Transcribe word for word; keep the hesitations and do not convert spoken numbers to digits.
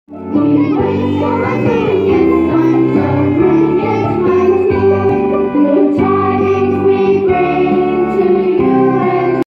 Hãy subscribe cho kênh Ghiền Mì Gõ để không bỏ lỡ